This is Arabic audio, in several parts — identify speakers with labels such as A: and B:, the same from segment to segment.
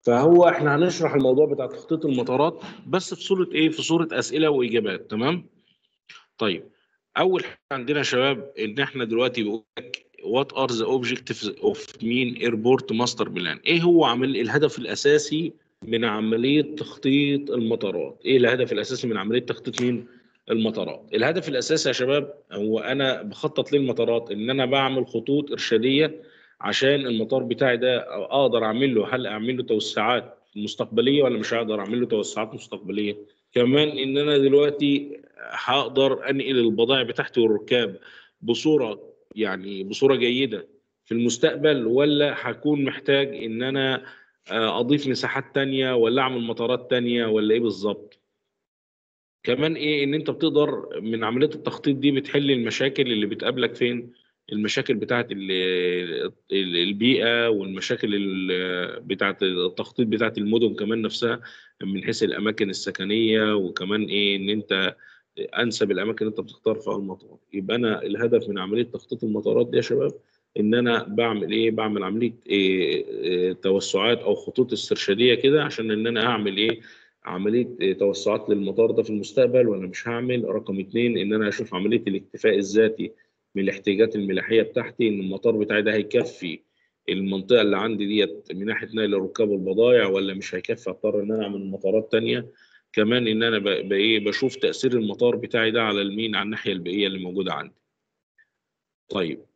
A: فهو احنا هنشرح الموضوع بتاع تخطيط المطارات بس في صورة ايه؟ في صورة اسئلة واجابات. تمام؟ طيب، اول حاجة عندنا يا شباب ان احنا دلوقتي بيقول لك وات ار ذا اوبجكتيفز اوف مين ايربورت ماستر بلان. ايه هو الهدف الاساسي من عملية تخطيط المطارات؟ ايه الهدف الاساسي من عملية تخطيط مين؟ المطارات. الهدف الاساسي يا شباب هو انا بخطط للمطارات ان انا بعمل خطوط ارشادية عشان المطار بتاعي ده اقدر اعمل له، هل اعمل له توسعات مستقبلية ولا مش هقدر اعمل له توسعات مستقبلية. كمان ان انا دلوقتي هقدر انقل البضائع بتاعتي والركاب بصورة، يعني بصورة جيدة في المستقبل، ولا هكون محتاج ان انا اضيف مساحات تانية ولا اعمل مطارات تانية ولا ايه بالظبط. كمان ايه ان انت بتقدر من عملية التخطيط دي بتحل المشاكل اللي بتقابلك فين؟ المشاكل بتاعت البيئة، والمشاكل بتاعت التخطيط بتاعت المدن كمان نفسها، من حيث الأماكن السكنية. وكمان إيه إن أنت أنسب الأماكن اللي أنت بتختار فيها المطار. يبقى أنا الهدف من عملية تخطيط المطارات دي يا شباب إن أنا بعمل إيه؟ بعمل عملية توسعات أو خطوط استرشادية كده، عشان إن أنا أعمل إيه؟ عمليه توسعات للمطار ده في المستقبل ولا مش هعمل. رقم اتنين ان انا اشوف عمليه الاكتفاء الذاتي من الاحتياجات الملاحيه بتاعتي، ان المطار بتاعي ده هيكفي المنطقه اللي عندي ديت من ناحيه نقل الركاب والبضائع ولا مش هيكفي، اضطر ان انا اعمل مطارات تانيه. كمان ان انا بشوف تاثير المطار بتاعي ده على المين، على الناحيه البيئيه اللي موجوده عندي. طيب،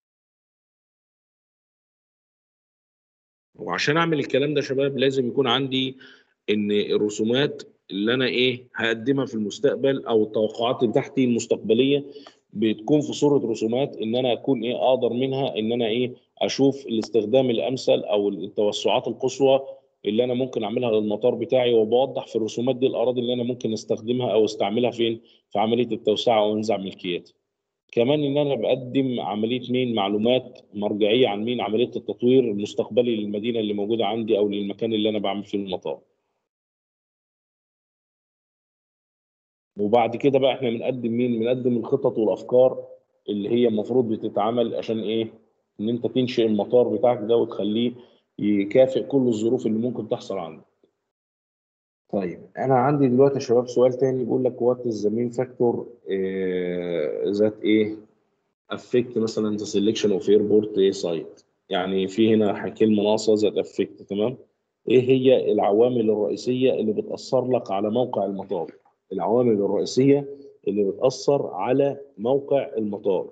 A: وعشان اعمل الكلام ده يا شباب لازم يكون عندي ان الرسومات اللي انا ايه هقدمها في المستقبل او التوقعات بتاعتي المستقبليه بتكون في صوره رسومات، ان انا اكون ايه اقدر منها ان انا ايه اشوف الاستخدام الامثل او التوسعات القصوى اللي انا ممكن اعملها للمطار بتاعي، وبوضح في الرسومات دي الاراضي اللي انا ممكن استخدمها او استعملها فين في عمليه التوسعه او انزاع ملكيتي. كمان ان انا بقدم عمليه مين معلومات مرجعيه عن مين عمليه التطوير المستقبلي للمدينه اللي موجوده عندي او للمكان اللي انا بعمل فيه المطار. وبعد كده بقى احنا بنقدم مين؟ بنقدم الخطط والافكار اللي هي المفروض بتتعمل عشان ايه؟ ان انت تنشئ المطار بتاعك ده وتخليه يكافئ كل الظروف اللي ممكن تحصل عندك. طيب، انا عندي دلوقتي يا شباب سؤال تاني بيقول لك وات از ذا مين فاكتور ذات ايه افكت مثلا ذا سelection اوف ايربورت سايت. يعني في هنا كلمه ناقصه ذات افكت. تمام؟ ايه هي العوامل الرئيسيه اللي بتاثر لك على موقع المطار؟ العوامل الرئيسيه اللي بتاثر على موقع المطار.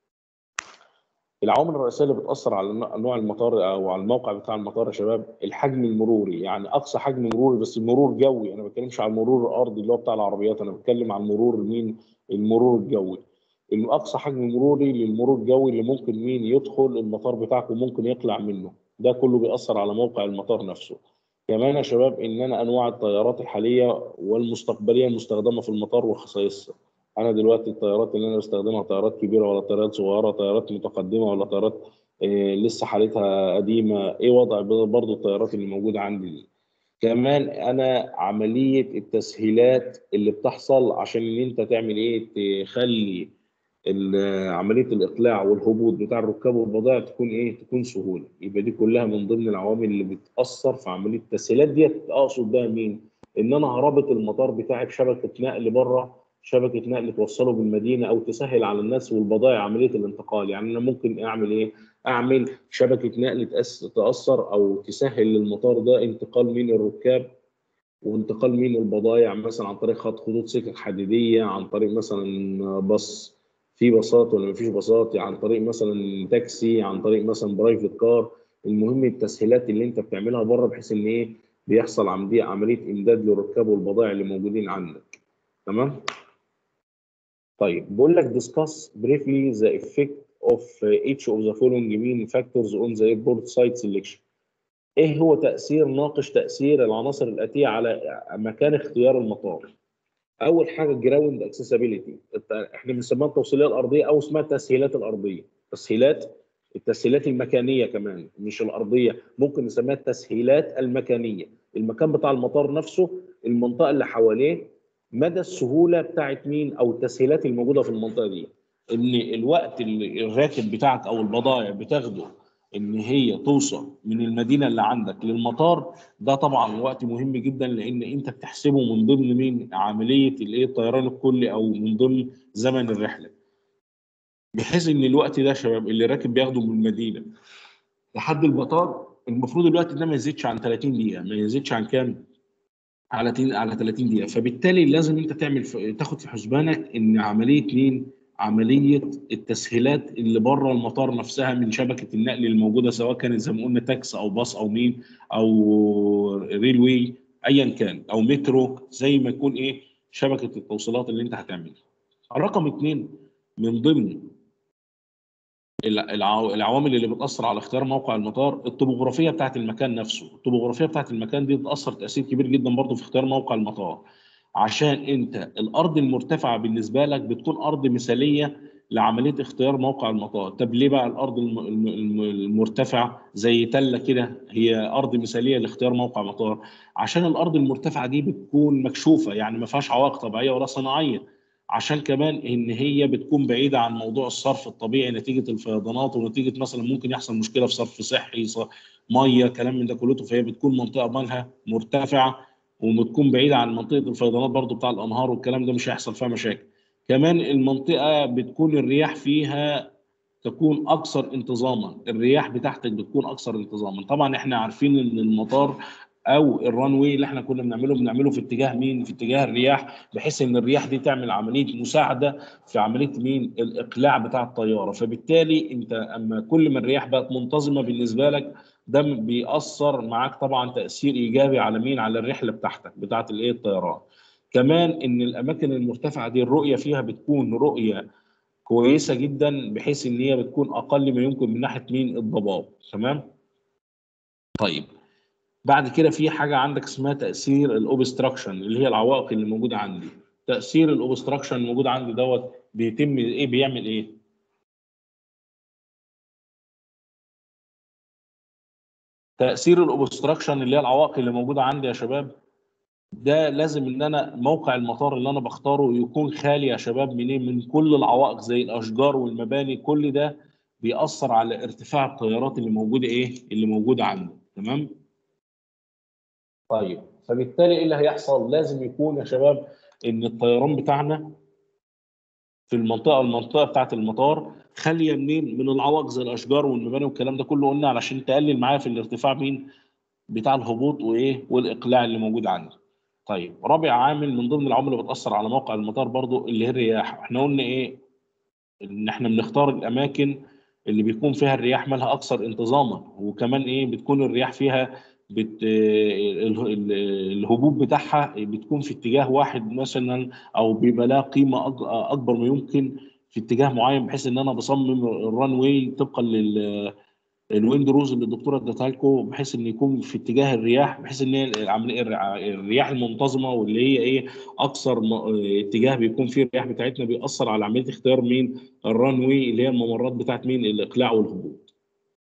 A: العوامل الرئيسيه اللي بتاثر على نوع المطار او على الموقع بتاع المطار يا شباب الحجم المروري، يعني اقصى حجم مروري، بس المرور جوي. انا ما بتكلمش على المرور الارضي اللي هو بتاع العربيات، انا بتكلم عن المرور مين؟ المرور الجوي. انه اقصى حجم مروري للمرور الجوي اللي ممكن مين يدخل المطار بتاعك وممكن يطلع منه، ده كله بيأثر على موقع المطار نفسه. كمان يا شباب ان انا انواع الطيارات الحاليه والمستقبليه المستخدمه في المطار وخصائصها. انا دلوقتي الطيارات اللي انا بستخدمها طيارات كبيره ولا طيارات صغيره، طيارات متقدمه ولا طيارات لسه حالتها قديمه، ايه وضع برضو الطيارات اللي موجوده عندي دي. كمان انا عمليه التسهيلات اللي بتحصل عشان ان انت تعمل ايه تخلي عمليه الاقلاع والهبوط بتاع الركاب والبضائع تكون ايه؟ تكون سهوله. يبقى دي كلها من ضمن العوامل اللي بتاثر في عمليه التسهيلات ديت. اقصد بها مين؟ ان انا هربط المطار بتاعي بشبكه نقل بره، شبكه نقل توصله بالمدينه او تسهل على الناس والبضائع عمليه الانتقال. يعني انا ممكن اعمل ايه؟ اعمل شبكه نقل تاثر او تسهل للمطار ده انتقال من الركاب وانتقال من البضائع، مثلا عن طريق خطوط سكك حديديه، عن طريق مثلا باص، في باصات ولا مفيش باصات، عن طريق مثلا تاكسي، عن طريق مثلا برايفت كار. المهم التسهيلات اللي انت بتعملها بره بحيث ان ايه بيحصل عمليه امداد للركاب والبضائع اللي موجودين عندك. تمام؟ طيب، بقول لك discuss briefly the effect of each of the following main factors on the airport site selection. ايه هو ناقش تأثير العناصر الآتية على مكان اختيار المطار. اول حاجه جراوند اكسسبيليتي، احنا بنسميها التوصيليه الارضيه او اسمها التسهيلات الارضيه. التسهيلات المكانيه كمان، مش الارضيه، ممكن نسميها التسهيلات المكانيه. المكان بتاع المطار نفسه، المنطقه اللي حواليه، مدى السهوله بتاعت مين او التسهيلات الموجوده في المنطقه دي. ان الوقت اللي الراكب بتاعك او البضائع بتاخده ان هي توصل من المدينه اللي عندك للمطار، ده طبعا وقت مهم جدا، لان انت بتحسبه من ضمن عمليه الايه الطيران الكلي، او من ضمن زمن الرحله. بحيث ان الوقت ده يا شباب اللي راكب بياخده من المدينه لحد المطار، المفروض الوقت ده ما يزيدش عن 30 دقيقه، ما يزيدش عن كام؟ على 30 دقيقة. فبالتالي لازم انت تاخد في حسبانك ان عملية التسهيلات اللي بره المطار نفسها من شبكة النقل الموجودة، سواء كانت زي ما قلنا تاكس او باص او او ريلوي، ايا كان، او مترو، زي ما يكون شبكة التوصيلات اللي انت هتعملها. رقم اتنين، من ضمن العوامل اللي بتأثر على اختيار موقع المطار، الطبوغرافية بتاعت المكان نفسه. الطبوغرافية بتاعت المكان دي بتأثر تأثير كبير جدا برضه في اختيار موقع المطار، عشان انت الأرض المرتفعة بالنسبة لك بتكون أرض مثالية لعملية اختيار موقع المطار. طب ليه بقى الأرض المرتفعة زي تلة كده هي أرض مثالية لاختيار موقع مطار؟ عشان الأرض المرتفعة دي بتكون مكشوفة، يعني ما فيهاش عوائق طبيعية ولا صناعية. عشان كمان ان هي بتكون بعيده عن موضوع الصرف الطبيعي نتيجه الفيضانات، ونتيجه مثلا ممكن يحصل مشكله في صرف صحي، ميه، كلام من ده كله. فهي بتكون منطقه مالها مرتفعه، وبتكون بعيده عن منطقه الفيضانات برضو بتاع الانهار والكلام ده، مش هيحصل فيها مشاكل. كمان المنطقه بتكون الرياح فيها تكون اكثر انتظاما، الرياح بتاعتك بتكون اكثر انتظاما. طبعا احنا عارفين ان المطار او الران واي اللي احنا كنا بنعمله في اتجاه مين؟ في اتجاه الرياح، بحيث ان الرياح دي تعمل عمليه مساعده في عمليه الاقلاع بتاع الطياره. فبالتالي انت اما كل ما الرياح بقت منتظمه بالنسبه لك، ده بيأثر معاك طبعا تأثير ايجابي على على الرحله بتاعتك بتاعت الطيران. كمان ان الاماكن المرتفعه دي الرؤيه فيها بتكون رؤيه كويسه جدا، بحيث ان هي بتكون اقل ما يمكن من ناحيه الضباب. تمام. طيب، بعد كده في حاجه عندك اسمها تاثير الاوبستراكشن، اللي هي العوائق اللي موجوده عندي. تاثير الاوبستراكشن الموجود عندي بيتم بيعمل ايه؟ تاثير الاوبستراكشن اللي هي العوائق اللي موجوده عندي يا شباب، ده لازم ان انا موقع المطار اللي انا بختاره يكون خالي يا شباب من كل العوائق زي الاشجار والمباني. كل ده بيأثر على ارتفاع الطيارات اللي موجوده اللي موجوده عندي. تمام. طيب، فبالتالي ايه اللي هيحصل؟ لازم يكون يا شباب ان الطيران بتاعنا في المنطقه بتاعه المطار خاليه من العوائق زي الاشجار والمباني والكلام ده كله، قلنا علشان تقلل معايا في الارتفاع بتاع الهبوط والاقلاع اللي موجود عندي. طيب، رابع عامل من ضمن العوامل اللي بتاثر على موقع المطار برضو اللي هي الرياح. احنا قلنا ان احنا بنختار الاماكن اللي بيكون فيها الرياح مالها اكثر انتظاما، وكمان بتكون الرياح فيها الهبوب بتاعها بتكون في اتجاه واحد مثلا، او بيبقى لها قيمه اكبر ما يمكن في اتجاه معين، بحيث ان انا بصمم الران واي طبقا الويند روز اللي الدكتوره ادتها لكم، بحيث ان يكون في اتجاه الرياح، بحيث ان هي العمليه الرياح المنتظمه، واللي هي اكثر اتجاه بيكون فيه الرياح بتاعتنا بيأثر على عمليه اختيار الران واي، اللي هي الممرات بتاعت الاقلاع والهبوط.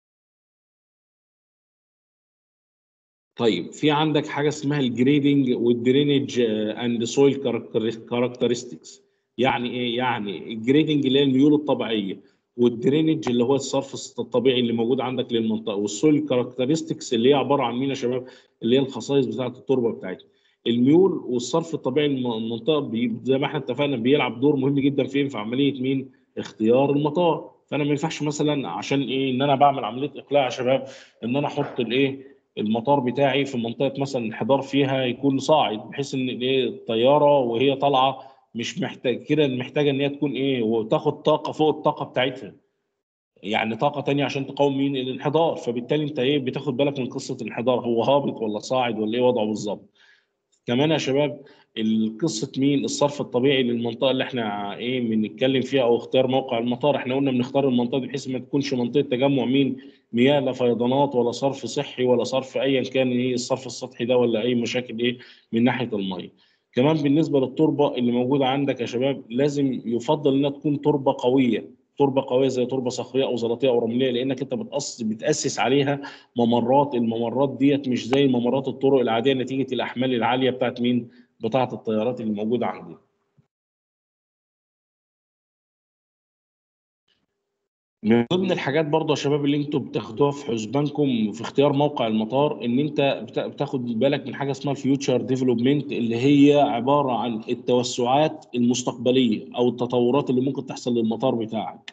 A: طيب، في عندك حاجه اسمها الجريدنج والدرينج اند سويل كاركترستكس. يعني ايه؟ يعني الجريدنج اللي هي الميول الطبيعيه، والدرينج اللي هو الصرف الطبيعي اللي موجود عندك للمنطقه، والسويل كاركترستكس اللي هي عباره عن مين يا شباب؟ اللي هي الخصائص بتاعه التربه بتاعتها. الميول والصرف الطبيعي للمنطقه زي ما احنا اتفقنا بيلعب دور مهم جدا في عمليه اختيار المطار. فانا ما ينفعش مثلا عشان ان انا بعمل عمليه اقلاع يا شباب، ان انا احط المطار بتاعي في منطقه مثلا الانحدار فيها يكون صاعد، بحيث ان الطياره وهي طالعه مش محتاج كده، محتاجه ان هي تكون وتاخد طاقه فوق الطاقه بتاعتها، يعني طاقه تانية عشان تقاوم الانحدار. فبالتالي انت بتاخد بالك من قصه الانحدار، هو هابط ولا صاعد ولا وضعه بالظبط. كمان يا شباب، القصه الصرف الطبيعي للمنطقه اللي احنا بنتكلم فيها، او اختيار موقع المطار. احنا قلنا بنختار المنطقه دي بحيث ما تكونش منطقه تجمع مياه، لا فيضانات ولا صرف صحي ولا صرف ايا كان الصرف السطحي ده، ولا اي مشاكل من ناحيه الميه. كمان بالنسبه للتربه اللي موجوده عندك يا شباب، لازم يفضل انها تكون تربه قويه، تربه قويه زي تربه صخريه او زلطيه او رمليه، لانك انت بتاسس عليها الممرات ديت مش زي ممرات الطرق العاديه نتيجه الاحمال العاليه بتاعت بتاعت الطيارات اللي موجوده عندنا. من ضمن الحاجات برضه يا شباب اللي انتوا بتاخدوها في حسبانكم في اختيار موقع المطار، ان انت بتاخد بالك من حاجه اسمها الفيوتشر ديفلوبمنت، اللي هي عباره عن التوسعات المستقبليه او التطورات اللي ممكن تحصل للمطار بتاعك.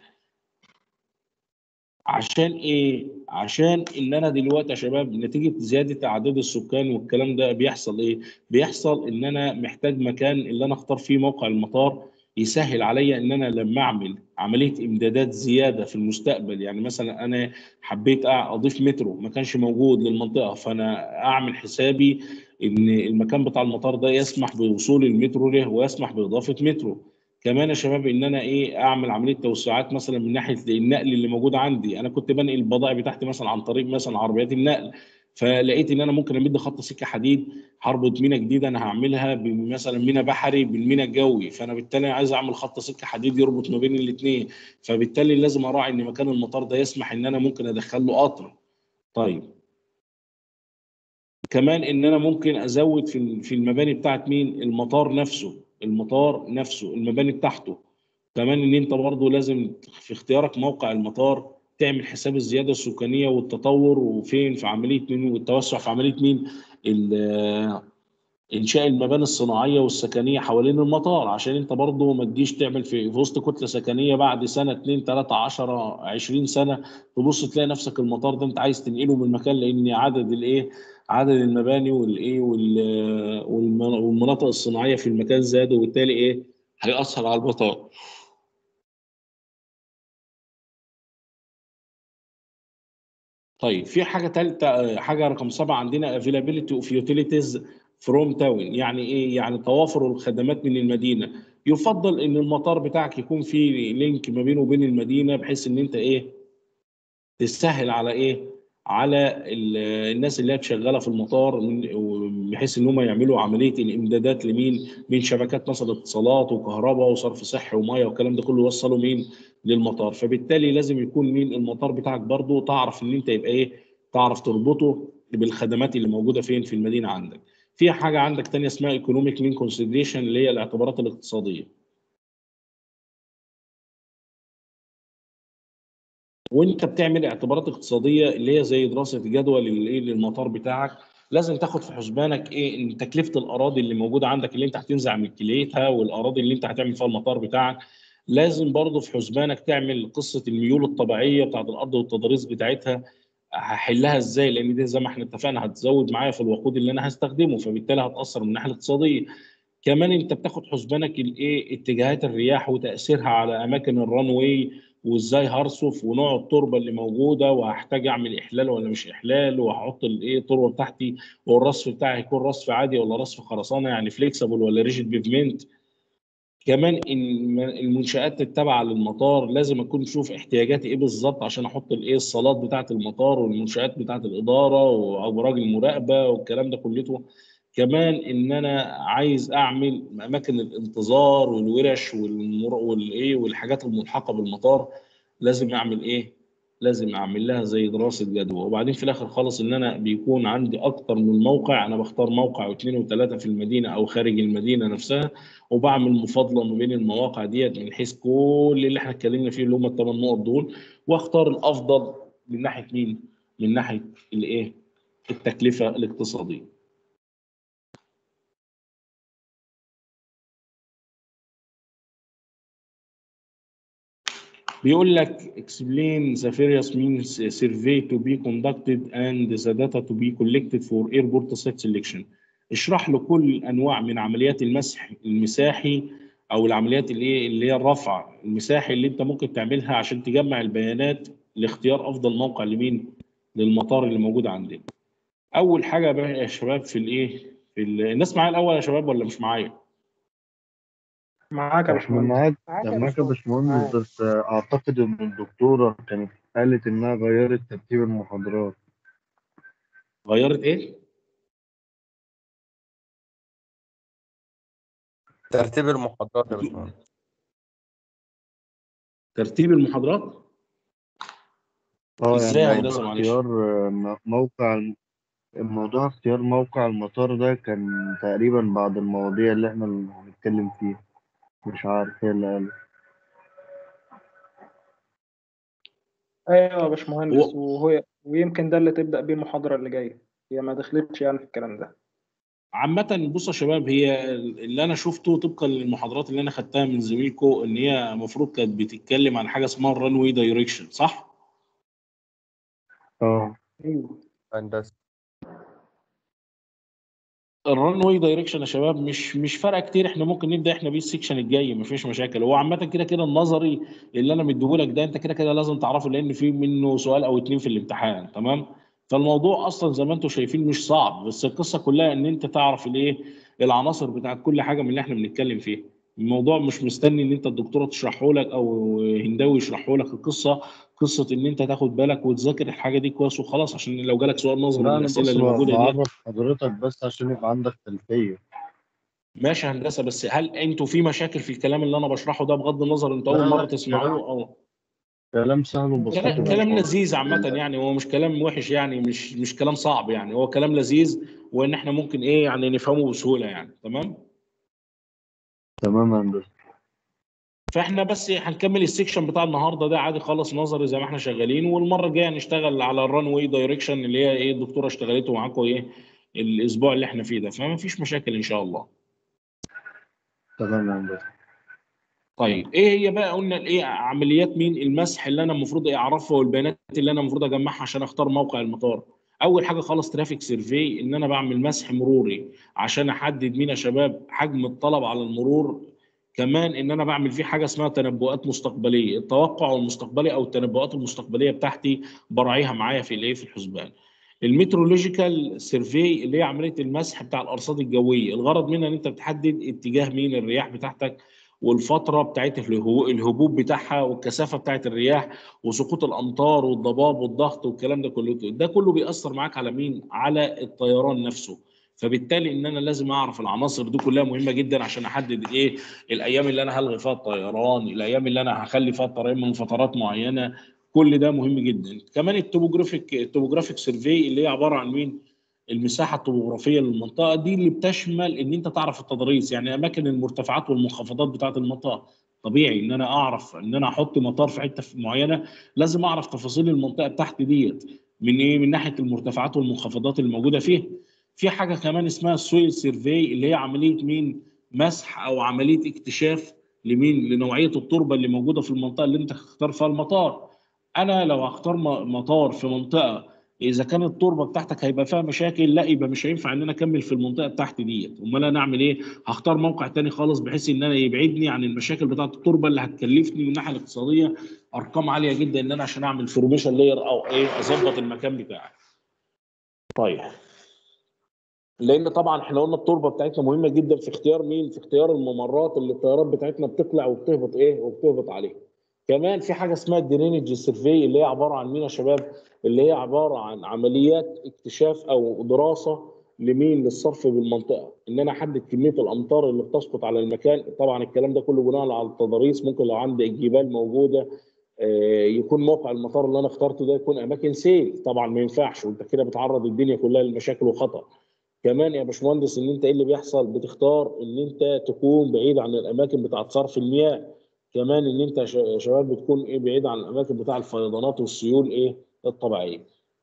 A: عشان ايه؟ عشان ان انا دلوقتي يا شباب نتيجه زياده اعداد السكان والكلام ده بيحصل ايه؟ بيحصل ان انا محتاج مكان اللي انا اختار فيه موقع المطار يسهل عليا ان انا لما اعمل عمليه امدادات زياده في المستقبل. يعني مثلا انا حبيت اضيف مترو ما كانش موجود للمنطقه، فانا اعمل حسابي ان المكان بتاع المطار ده يسمح بوصول المترو له ويسمح باضافه مترو. كمان يا شباب ان انا اعمل عمليه توسعات مثلا من ناحيه النقل اللي موجود عندي. انا كنت بنقل البضائع بتاعتي مثلا عن طريق مثلا عربيات النقل، فلقيت ان انا ممكن امد خط سكه حديد، هربط مينا جديده انا هعملها مثلا مينا بحري بالمينا الجوي، فانا بالتالي عايز اعمل خط سكه حديد يربط ما بين الاثنين، فبالتالي لازم اراعي ان مكان المطار ده يسمح ان انا ممكن ادخل له قطر. طيب، كمان ان انا ممكن ازود في المباني بتاعت مين المطار نفسه، المطار نفسه المباني بتاعته. كمان ان انت برضه لازم في اختيارك موقع المطار تعمل حساب الزياده السكانيه والتطور وفين في عمليه مين والتوسع في عمليه مين انشاء المباني الصناعيه والسكنيه حوالين المطار، عشان انت برضه ما تجيش تعمل في وسط كتله سكنيه بعد سنه 2 3 10 20 سنه تبص تلاقي نفسك المطار ده انت عايز تنقله من مكان، لان عدد المباني والمناطق الصناعيه في المكان زاد، وبالتالي هيأثر على المطار. طيب، في حاجة تالتة، حاجة رقم 7 عندنا availability of utilities from town. يعني إيه؟ يعني توافر الخدمات من المدينة. يفضل إن المطار بتاعك يكون فيه لينك ما بينه وبين المدينة، بحيث إن أنت تسهل على على الناس اللي هي شغاله في المطار، بحيث ان هم يعملوا عمليه الامدادات لمين؟ من شبكات مثلا اتصالات وكهرباء وصرف صحي وميه والكلام ده كله يوصلوا مين؟ للمطار. فبالتالي لازم يكون مين المطار بتاعك برضو تعرف ان انت يبقى تعرف تربطه بالخدمات اللي موجوده فين في المدينه عندك. في حاجه عندك تانية اسمها ايكونوميك مين كونسيدريشن، اللي هي الاعتبارات الاقتصاديه. وانت بتعمل اعتبارات اقتصاديه اللي هي زي دراسه جدوى للمطار بتاعك، لازم تاخد في حسبانك ان تكلفه الاراضي اللي موجوده عندك اللي انت هتنزع ملكيتها والاراضي اللي انت هتعمل فيها المطار بتاعك. لازم برضه في حسبانك تعمل قصه الميول الطبيعيه بتاعت الارض والتضاريس بتاعتها، هحلها ازاي؟ لان دي زي ما احنا اتفقنا هتزود معايا في الوقود اللي انا هستخدمه، فبالتالي هتاثر من الناحيه الاقتصاديه. كمان انت بتاخد حسبانك اتجاهات الرياح وتاثيرها على اماكن الران واي، وازاي هرصف ونوع التربه اللي موجوده، وهحتاج اعمل احلال ولا مش احلال، وهحط التربه بتاعتي، والرصف بتاعي هيكون رصف عادي ولا رصف خرسانه يعني فليكسبل ولا ريجيد بيفمنت. كمان المنشآت التابعة للمطار لازم أكون أشوف احتياجاتي إيه بالظبط عشان أحط الصالات بتاعة المطار والمنشآت بتاعة الإدارة وأبراج المراقبة والكلام ده كلته. كمان إن أنا عايز أعمل أماكن الانتظار والورش والحاجات الملحقة بالمطار. لازم أعمل لازم أعمل لها زي دراسة جدوى. وبعدين في الآخر خالص إن أنا بيكون عندي أكتر من موقع، أنا بختار موقع واثنين وثلاثة في المدينة أو خارج المدينة نفسها، وبعمل مفاضله ما بين المواقع ديت من حيث كل اللي احنا اتكلمنا فيه اللي هم الثمان نقط دول، واختار الافضل من ناحيه مين؟ من ناحيه التكلفه الاقتصاديه. بيقول لك explain the various means survey to be conducted and the data to be collected for airport site selection. اشرح له كل انواع من عمليات المسح المساحي او العمليات اللي هي الرفع المساحي اللي انت ممكن تعملها عشان تجمع البيانات لاختيار افضل موقع لمين؟ للمطار اللي موجود عندنا. اول حاجه بقى يا شباب الناس معايا الاول يا شباب ولا مش معايا؟
B: معاك يا
C: احنا
B: باشمهندس.
C: معاك.
B: معاك يا
C: معاك يا
B: باشمهندس
C: باشمهندس،
B: معاك.
C: بس اعتقد ان الدكتورة كانت قالت انها غيرت ترتيب المحاضرات.
A: غيرت ايه؟
D: ترتيب المحاضرات يا
A: بتقول
D: باشمهندس.
A: ترتيب المحاضرات.
C: اه يعني
A: ازاي يا
D: ايوه.
A: هندسه معلش؟
C: اختيار موضوع اختيار موقع المطار ده كان تقريبا بعد المواضيع اللي احنا اللي هنتكلم فيها. مش عارف هي اللي قالت.
B: ايوه يا باشمهندس، ويمكن ده اللي تبدأ بيه المحاضرة اللي جاية. هي ما دخلتش يعني في الكلام ده.
A: عامة بصوا يا شباب، هي اللي انا شفته طبقا للمحاضرات اللي انا خدتها من زميلكم ان هي المفروض كانت بتتكلم عن حاجه اسمها الران واي دايركشن، صح؟
C: اه
B: ايوه.
D: هندسة.
A: الران واي دايركشن يا شباب مش فارقه كتير، احنا ممكن نبدا احنا بيه السكشن الجاي، مفيش مشاكل. هو عامه كده كده النظري اللي انا مديهولك ده انت كده كده لازم تعرفه، لان في منه سؤال او اتنين في الامتحان، تمام؟ فالموضوع اصلا زي ما انتم شايفين مش صعب، بس القصه كلها ان انت تعرف الايه، العناصر بتاعت كل حاجه من اللي احنا بنتكلم فيها. الموضوع مش مستني ان انت الدكتوره تشرحه لك او هنداوي يشرحه لك. القصه قصه ان انت تاخد بالك وتذاكر الحاجه دي كويس وخلاص، عشان لو جالك سؤال نظري من
C: لا، انا
A: الاسئله
C: بس
A: اللي موجوده دي.
C: بعرف حضرتك بس عشان يبقى عندك خلفية.
A: ماشي هندسه، بس هل انتوا في مشاكل في الكلام اللي انا بشرحه ده؟ بغض النظر انتوا
C: لا
A: اول مره
C: لا،
A: تسمعوه او
C: كلام سهل وبسيط
A: كلام
C: ومفهوم.
A: لذيذ عامه يعني، هو مش كلام وحش يعني، مش كلام صعب يعني، هو كلام لذيذ، وان احنا ممكن ايه يعني نفهمه بسهوله يعني، تمام؟
C: تمام يا هندسة.
A: فاحنا بس هنكمل السكشن بتاع النهارده ده عادي خالص نظري زي ما احنا شغالين، والمره الجايه نشتغل على الران واي دايركشن اللي هي ايه الدكتوره اشتغلته معاكم ايه الاسبوع اللي احنا فيه ده، فما فيش مشاكل ان شاء الله.
C: تمام يا هندسة.
A: طيب ايه هي بقى قلنا الايه عمليات مين المسح اللي انا المفروض ايه اعرفها، والبيانات اللي انا المفروض اجمعها عشان اختار موقع المطار؟ اول حاجه خالص ترافيك سيرفي، ان انا بعمل مسح مروري عشان احدد مين يا شباب حجم الطلب على المرور. كمان ان انا بعمل فيه حاجه اسمها تنبؤات مستقبليه، التوقع المستقبلي او التنبؤات المستقبليه بتاعتي براعيها معايا في الايه في الحسبان. المترولوجيكال سيرفي اللي هي عمليه المسح بتاع الارصاد الجويه، الغرض منها ان انت بتحدد اتجاه مين الرياح بتاعتك، والفتره بتاعت الهبوب بتاعها، والكثافه بتاعت الرياح، وسقوط الامطار والضباب والضغط والكلام ده كله. ده كله بيأثر معاك على مين؟ على الطيران نفسه. فبالتالي ان انا لازم اعرف العناصر دي كلها مهمه جدا عشان احدد ايه الايام اللي انا هلغي فيها الطيران، الايام اللي انا هخلي فيها الطيران من فترات معينه. كل ده مهم جدا. كمان التوبوجرافيك سيرفي اللي هي عباره عن مين؟ المساحه الطبوغرافيه للمنطقه دي، اللي بتشمل ان انت تعرف التضاريس، يعني اماكن المرتفعات والمنخفضات بتاعه المنطقه. طبيعي ان انا اعرف ان انا احط مطار في حته معينه، لازم اعرف تفاصيل المنطقه بتاعتي ديت من ايه، من ناحيه المرتفعات والمنخفضات الموجوده فيها. في حاجه كمان اسمها السويل سيرفي اللي هي عمليه مين؟ مسح او عمليه اكتشاف لمين؟ لنوعيه التربه اللي موجوده في المنطقه اللي انت هتختار فيها المطار. انا لو هختار مطار في منطقه اذا كانت التربه بتاعتك هيبقى فيها مشاكل، لا يبقى مش هينفع ان انا اكمل في المنطقه بتاعتي ديت. امال انا اعمل ايه؟ هختار موقع تاني خالص بحيث ان انا يبعدني عن المشاكل بتاعت التربه اللي هتكلفني من الناحيه الاقتصاديه ارقام عاليه جدا، ان انا عشان اعمل فورميشن لاير او ايه اظبط المكان بتاعي. طيب لان طبعا احنا قلنا التربه بتاعتنا مهمه جدا في اختيار مين؟ في اختيار الممرات اللي الطيارات بتاعتنا بتطلع وبتهبط ايه وبتهبط عليها. كمان في حاجه اسمها الدرينج سيرفي اللي هي عباره عن مين يا شباب؟ اللي هي عباره عن عمليات اكتشاف او دراسه لمين؟ للصرف بالمنطقه، ان انا احدد كميه الامطار اللي بتسقط على المكان. طبعا الكلام ده كله بناء على التضاريس، ممكن لو عندي جبال موجوده يكون موقع المطار اللي انا اخترته ده يكون اماكن سيل، طبعا ما ينفعش، وانت كده بتعرض الدنيا كلها للمشاكل وخطر. كمان يا باشمهندس ان انت ايه اللي بيحصل؟ بتختار ان انت تكون بعيد عن الاماكن بتاعت صرف المياه. كمان ان انت يا شباب بتكون ايه بعيد عن الاماكن بتاع الفيضانات والسيول ايه الطبيعيه.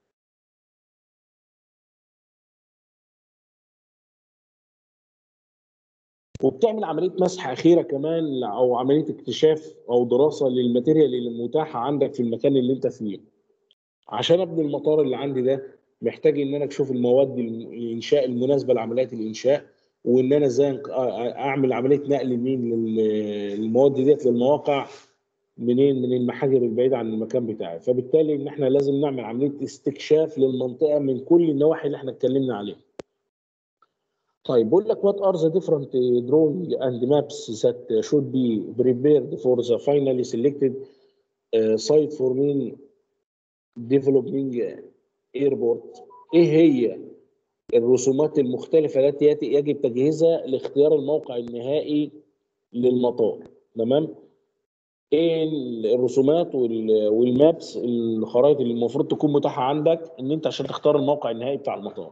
A: وبتعمل عمليه مسح اخيره كمان او عمليه اكتشاف او دراسه للماتيريال اللي متاحه عندك في المكان اللي انت فيه. عشان ابني المطار اللي عندي ده محتاج ان انا اشوف المواد الانشاء المناسبه لعمليات الانشاء، وان انا ازاي اعمل عمليه نقل للمواد ديت للمواقع منين؟ من المحاجر البعيده عن المكان بتاعي. فبالتالي ان احنا لازم نعمل عمليه استكشاف للمنطقه من كل النواحي اللي احنا اتكلمنا عليها. طيب بقول لك what are the different drawing and maps that should be prepared for the finally selected site for mean developing airport. ايه هي الرسومات المختلفه التي يجب تجهيزها لاختيار الموقع النهائي للمطار؟ تمام؟ ايه الرسومات والمابس الخرائط اللي المفروض تكون متاحه عندك ان انت عشان تختار الموقع النهائي بتاع المطار؟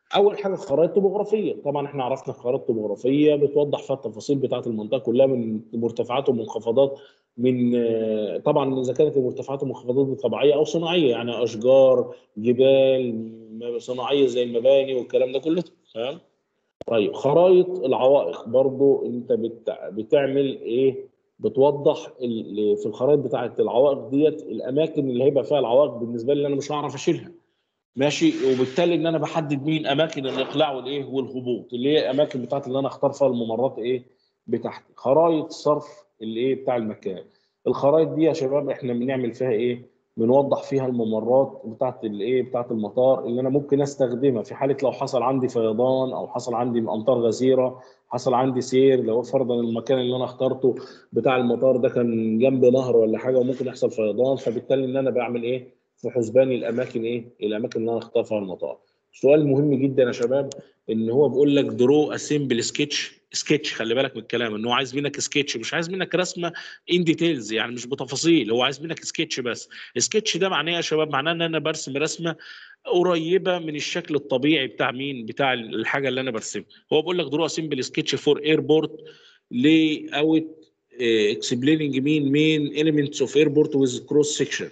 A: اول حاجه خرائط توبوغرافيه. طبعا احنا عرفنا الخرائط التوبوغرافيه بتوضح فيها التفاصيل بتاعه المنطقه كلها من مرتفعات ومنخفضات، من طبعا اذا كانت المرتفعات والمنخفضات دي طبيعيه او صناعيه، يعني اشجار، جبال صناعيه زي المباني والكلام ده كله. تمام. طيب خرائط العوائق برضو انت بتعمل ايه؟ بتوضح في الخرائط بتاعه العوائق ديت الاماكن اللي هيبقى فيها العوائق بالنسبه لي اللي انا مش هعرف اشيلها. ماشي. وبالتالي ان انا بحدد مين اماكن الاقلاع والايه والهبوط، اللي هي اماكن بتاعت اللي انا اختار فيها الممرات ايه بتاعتي. خرائط صرف الايه بتاع المكان. الخرائط دي يا شباب احنا بنعمل فيها ايه؟ بنوضح فيها الممرات بتاعت الايه بتاعت المطار اللي انا ممكن استخدمها في حاله لو حصل عندي فيضان او حصل عندي امطار غزيره، حصل عندي سير. لو فرضا المكان اللي انا اخترته بتاع المطار ده كان جنب نهر ولا حاجه وممكن يحصل فيضان، فبالتالي ان انا بعمل ايه؟ في حسبان الاماكن ايه؟ الاماكن اللي انا اختار فيها المطار. سؤال مهم جدا يا شباب، ان هو بيقول لك درو اسمبل سكتش. خلي بالك من الكلام، ان هو عايز منك سكتش، مش عايز منك رسمه ان ديتيلز، يعني مش بتفاصيل، هو عايز منك سكتش بس. سكتش ده معناه يا شباب، معناه ان انا برسم رسمه قريبه من الشكل الطبيعي بتاع مين؟ بتاع الحاجه اللي انا برسمها. هو بيقول لك درو اسمبل سكتش فور ايربورت لي اوت اكسبليننج مين elements of airport with cross section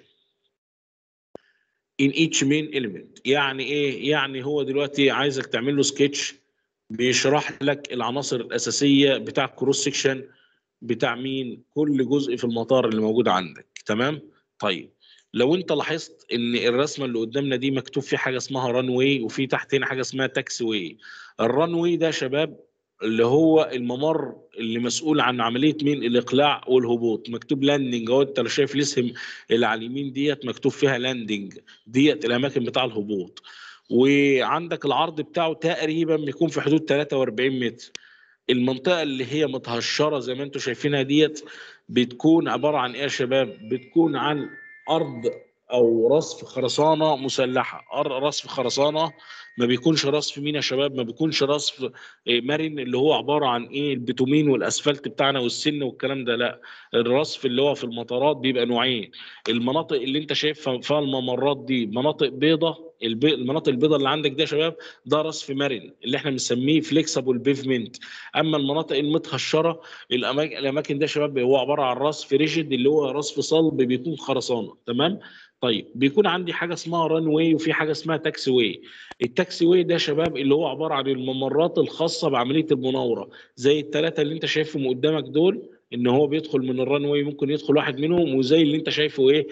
A: in each main element. يعني ايه؟ يعني هو دلوقتي عايزك تعمل له سكتش بيشرح لك العناصر الاساسيه بتاع الكروس سكشن بتاع مين؟ كل جزء في المطار اللي موجود عندك. تمام. طيب لو انت لاحظت ان الرسمه اللي قدامنا دي مكتوب في حاجه اسمها ران واي وفي تحت هنا حاجه اسمها تاكسي واي. الران واي ده يا شباب اللي هو الممر اللي مسؤول عن عمليه مين؟ الاقلاع والهبوط. مكتوب لاندنج اهو، انت لو شايف الاسم اللي على اليمين ديت مكتوب فيها لاندنج، ديت الاماكن بتاع الهبوط. وعندك العرض بتاعه تقريبا بيكون في حدود 43 متر. المنطقه اللي هي متهشره زي ما انتم شايفينها ديت بتكون عباره عن ايه يا شباب؟ بتكون عن ارض او رصف خرسانه مسلحه. رصف خرسانه، ما بيكونش رصف مين يا شباب؟ ما بيكونش رصف مرن اللي هو عباره عن ايه؟ البتومين والاسفلت بتاعنا والسن والكلام ده، لا. الرصف اللي هو في المطارات بيبقى نوعين. المناطق اللي انت شايفها فيها الممرات دي مناطق بيضاء، المناطق البيضاء اللي عندك دي يا شباب ده رصف مرن اللي احنا بنسميه فليكسبل بيفمنت. اما المناطق المتهشره الاماكن دي يا شباب هو عباره عن رصف ريجيد اللي هو رصف صلب بيكون خرسانه. تمام. طيب بيكون عندي حاجه اسمها ران واي وفي حاجه اسمها تاكسي واي. التاكسي واي ده يا شباب اللي هو عباره عن الممرات الخاصه بعمليه المناوره، زي الثلاثه اللي انت شايفهم قدامك دول، ان هو بيدخل من الران واي ممكن يدخل واحد منهم، وزي اللي انت شايفه ايه؟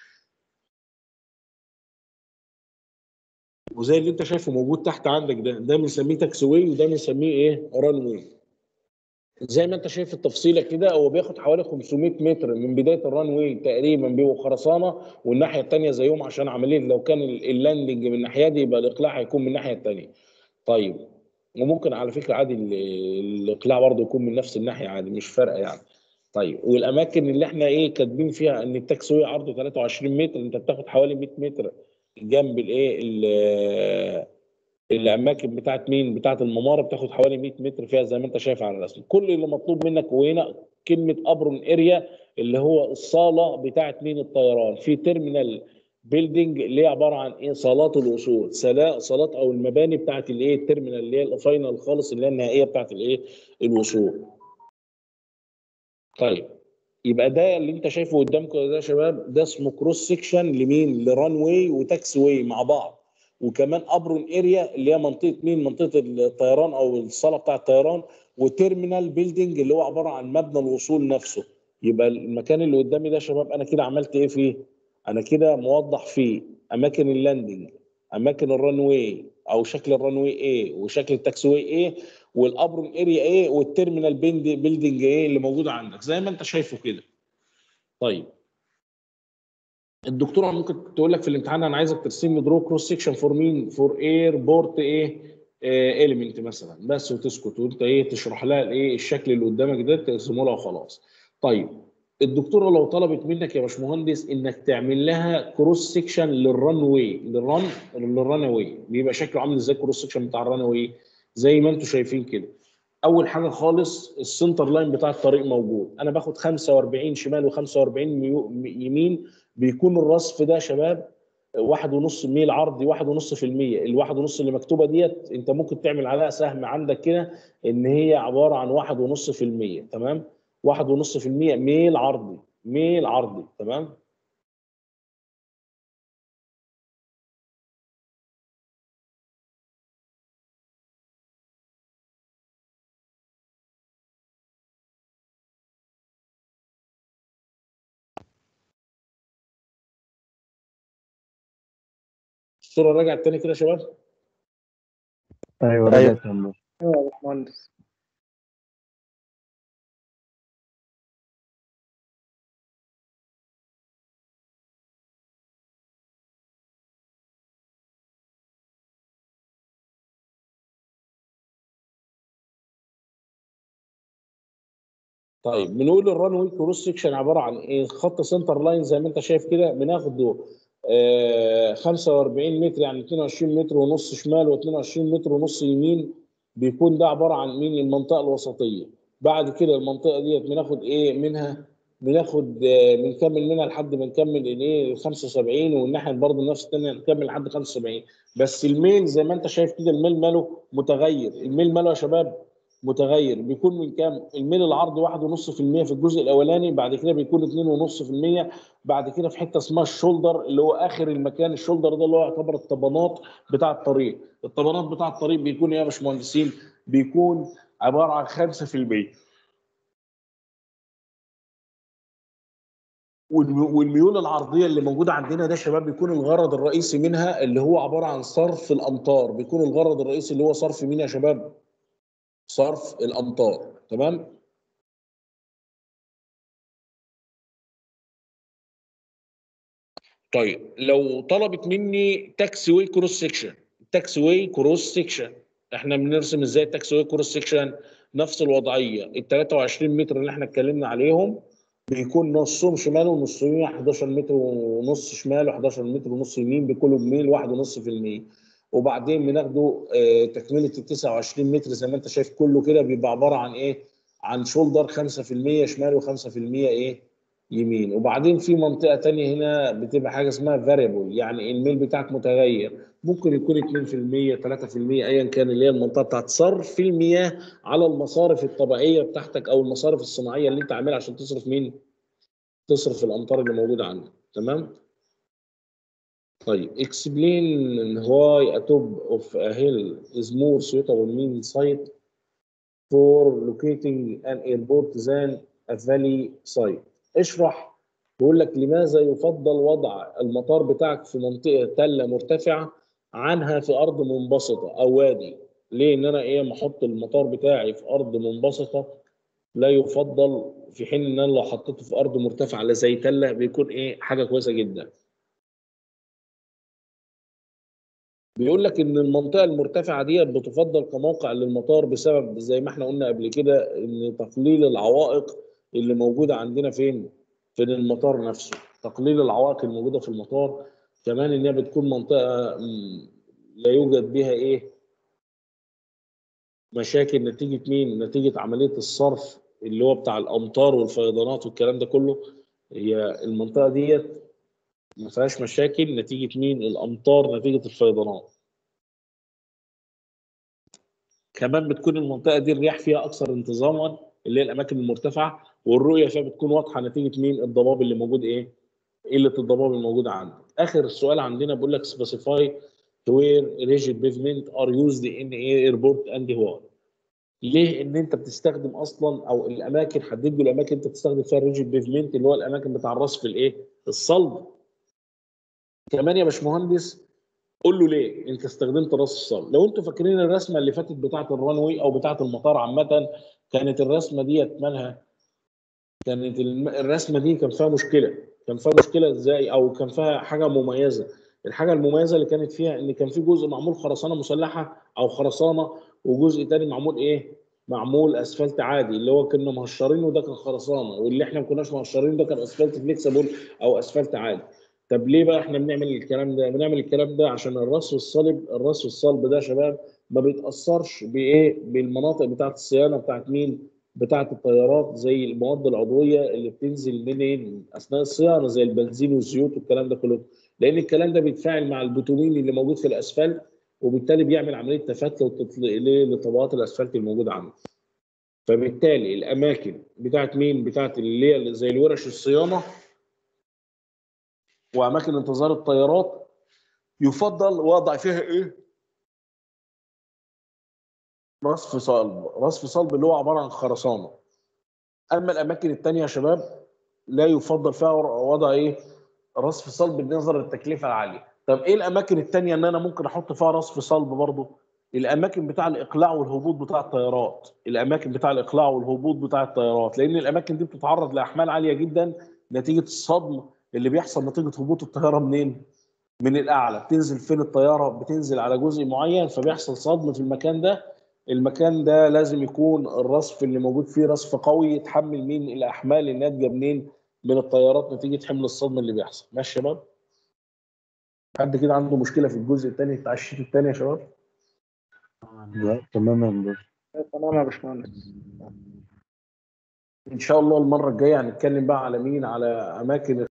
A: وزي اللي انت شايفه موجود تحت عندك ده بنسميه تاكسي واي وده بنسميه ايه؟ ران واي. زي ما انت شايف التفصيله كده، هو بياخد حوالي 500 متر من بدايه الران واي تقريبا بيبقوا خرسانه، والناحيه الثانيه زيهم عشان عمليه لو كان اللاندنج من الناحيه دي يبقى الاقلاع هيكون من الناحيه الثانيه. طيب وممكن على فكره عادي الاقلاع برضه يكون من نفس الناحيه عادي، مش فارقه يعني. طيب والاماكن اللي احنا ايه كاتبين فيها ان التاكسي واي عرضه 23 متر، انت بتاخد حوالي 100 متر جنب الاماكن بتاعت مين؟ بتاعت الممر بتاخد حوالي 100 متر فيها زي ما انت شايف على الرسم. كل اللي مطلوب منك وهنا كلمه ابرون اريا اللي هو الصاله بتاعت مين؟ الطيران. في تيرمينال بيلدينج اللي هي عباره عن ايه؟ صالات الوصول، صالات او المباني بتاعت الايه؟ التيرمينال اللي هي الفاينل خالص اللي هي النهائيه بتاعت الايه؟ الوصول. طيب يبقى ده اللي انت شايفه قدامكم ده يا شباب ده اسمه كروس سيكشن لمين؟ لران واي وتاكسي واي مع بعض. وكمان ابرون اريا اللي هي منطقه مين؟ منطقه الطيران او الصاله بتاع الطيران. وتيرمينال بيلدينج اللي هو عباره عن مبنى الوصول نفسه. يبقى المكان اللي قدامي ده يا شباب انا كده عملت ايه فيه؟ انا كده موضح فيه اماكن اللاندنج، اماكن الران واي او شكل الران واي ايه، وشكل التاكسي واي ايه، والابرون اريا ايه، والتيرمينال بيلدينج ايه اللي موجود عندك زي ما انت شايفه كده. طيب الدكتوره ممكن تقول لك في الامتحان انا عايزك ترسم لي درو كروس سيكشن فور مين؟ فور اير بورت ايه؟ اليمنت مثلا بس، وتسكت وانت ايه تشرح لها الايه؟ الشكل اللي قدامك ده ترسمه لها وخلاص. طيب الدكتوره لو طلبت منك يا باشمهندس انك تعمل لها كروس سيكشن للران واي، للران واي بيبقى شكله عامل ازاي الكروس سيكشن بتاع الران واي؟ زي ما انتم شايفين كده. اول حاجه خالص السنتر لاين بتاع الطريق موجود، انا باخد 45 شمال و45 يمين. بيكون الرصف ده يا شباب 1.5 ميل عرضي 1.5%. ال 1.5 اللي مكتوبه ديت انت ممكن تعمل عليها سهم عندك كده ان هي عباره عن 1.5%. تمام؟ 1.5% ميل عرضي، ميل عرضي. تمام؟ الصوره رجعت تاني كده يا شباب؟
C: ايوه رجعت يا هندسة.
B: ايوه يا باشمهندس.
A: طيب بنقول الران وي كروس سكشن عباره عن ايه؟ خط سنتر لاين زي ما انت شايف كده، بناخده 45 متر، يعني 22 متر ونص شمال و22 متر ونص يمين. بيكون ده عباره عن مين؟ المنطقه الوسطيه. بعد كده المنطقه ديت بناخد ايه منها؟ بناخد بنكمل منها لحد ما نكمل الايه 75، والناحيه برضه نفس الثانيه نكمل لحد 75. بس الميل زي ما انت شايف كده الميل ماله متغير. الميل ماله يا شباب متغير. بيكون من كام؟ الميل العرضي 1.5% في الجزء الاولاني، بعد كده بيكون 2.5%. بعد كده في حته اسمها الشولدر اللي هو اخر المكان. الشولدر ده اللي هو يعتبر الطبانات بتاع الطريق. الطبانات بتاع الطريق بيكون ايه يا باشمهندسين؟ بيكون عباره عن 5%. والميول العرضيه اللي موجوده عندنا ده يا شباب بيكون الغرض الرئيسي منها اللي هو عباره عن صرف الامطار. بيكون الغرض الرئيسي اللي هو صرف مين يا شباب؟ صرف الامطار. تمام؟ طيب لو طلبت مني تاكس واي كروس سكشن، تاكس واي كروس سكشن احنا بنرسم ازاي تاكس واي كروس سكشن؟ نفس الوضعيه. ال 23 متر اللي احنا اتكلمنا عليهم بيكون نصهم شمال ونص يمين، 11 متر ونص شمال و11 متر ونص يمين، بكله بميل 1.5%. وبعدين بناخده تكمله ال 29 متر زي ما انت شايف كله كده بيبقى عباره عن ايه؟ عن شولدر 5% شمال و5% ايه؟ يمين. وبعدين في منطقه ثانيه هنا بتبقى حاجه اسمها فاريبل، يعني الميل بتاعك متغير، ممكن يكون 2% 3% ايا كان، اللي هي المنطقه بتاعت صرف المياه على المصارف الطبيعيه بتاعتك او المصارف الصناعيه اللي انت عاملها عشان تصرف مين؟ تصرف الامطار اللي موجوده عندك. تمام؟ طيب explain why a top of a hill is more suitable mean site for locating an airport than a valley site. اشرح. بيقول لك لماذا يفضل وضع المطار بتاعك في منطقه تله مرتفعه عنها في ارض منبسطه او وادي؟ ليه ان انا ايه ما احط المطار بتاعي في ارض منبسطه لا يفضل، في حين ان انا لو حطيته في ارض مرتفعه لا زي تله بيكون ايه حاجه كويسه جدا. بيقول لك ان المنطقه المرتفعه ديت بتفضل كموقع للمطار بسبب زي ما احنا قلنا قبل كده ان تقليل العوائق اللي موجوده عندنا فين؟ في المطار نفسه. تقليل العوائق الموجوده في المطار، كمان ان هي بتكون منطقه لا يوجد بها ايه؟ مشاكل نتيجه مين؟ نتيجه عمليه الصرف اللي هو بتاع الامطار والفيضانات والكلام ده كله. هي المنطقه ديت ما فيهاش مشاكل نتيجه مين؟ الامطار، نتيجه الفيضانات. كمان بتكون المنطقه دي الرياح فيها اكثر انتظاما، اللي هي الاماكن المرتفعه، والرؤيه فيها بتكون واضحه نتيجه مين؟ الضباب اللي موجود ايه؟ قله الضباب الموجوده عندك. اخر سؤال عندنا بيقول لك سبيسيفاي وير ريجيد بيفمنت ار يوزد ان ايربورت اند واي. ليه ان انت بتستخدم اصلا او الاماكن، حدد لي الاماكن انت بتستخدم فيها الريجيد بيفمنت اللي هو الاماكن بتاع الرصف الايه؟ الصلب. كمان يا باشمهندس قول له ليه انت استخدمت راس الصلب. لو انتوا فاكرين الرسمه اللي فاتت بتاعه الرانوي او بتاعه المطار عامه، كانت الرسمه ديت مالها؟ كانت الرسمه دي كان فيها مشكله. كان فيها مشكله ازاي؟ او كان فيها حاجه مميزه. الحاجه المميزه اللي كانت فيها ان كان في جزء معمول خرسانه مسلحه او خرسانه، وجزء تاني معمول ايه؟ معمول اسفلت عادي اللي هو كنا مهشرينه وده كان خرسانه، واللي احنا ما كناش مهشرينه ده كان اسفلت فليكسبل او اسفلت عادي. طب ليه بقى احنا بنعمل الكلام ده؟ بنعمل الكلام ده عشان الرصف الصلب، الرصف الصلب ده يا شباب ما بيتاثرش بايه؟ بالمناطق بتاعه الصيانه بتاعه مين؟ بتاعه الطيارات، زي المواد العضويه اللي بتنزل من اثناء الصيانه زي البنزين والزيوت والكلام ده كله. لان الكلام ده بيتفاعل مع البوتومين اللي موجود في الاسفلت، وبالتالي بيعمل عمليه تفتت لطبقات الاسفلت الموجوده عنده. فبالتالي الاماكن بتاعت مين؟ بتاعت اللي هي زي الورش الصيانه واماكن انتظار الطيارات يفضل وضع فيها ايه؟ رصف صلب. رصف صلب اللي هو عباره عن خرسانه. اما الاماكن الثانيه يا شباب لا يفضل فيها وضع ايه؟ رصف صلب بالنظر للتكلفه العاليه. طب ايه الاماكن الثانيه ان انا ممكن احط فيها رصف صلب برضه؟ الاماكن بتاع الاقلاع والهبوط بتاع الطيارات. الاماكن بتاع الاقلاع والهبوط بتاع الطيارات، لان الاماكن دي بتتعرض لاحمال عاليه جدا نتيجه الصدم اللي بيحصل نتيجه هبوط الطياره منين؟ من الاعلى. بتنزل فين الطياره؟ بتنزل على جزء معين فبيحصل صدم في المكان ده. المكان ده لازم يكون الرصف اللي موجود فيه رصف قوي يتحمل مين؟ الاحمال الناتجه منين؟ من الطيارات نتيجه حمل الصدم اللي بيحصل. ماشي يا شباب؟ حد كده عنده مشكله في الجزء الثاني بتاع الشيت الثاني يا شباب؟
C: لا تمام يا هندسة.
B: تمام يا باشمهندس.
A: ان شاء الله المره الجايه هنتكلم بقى على مين؟ على اماكن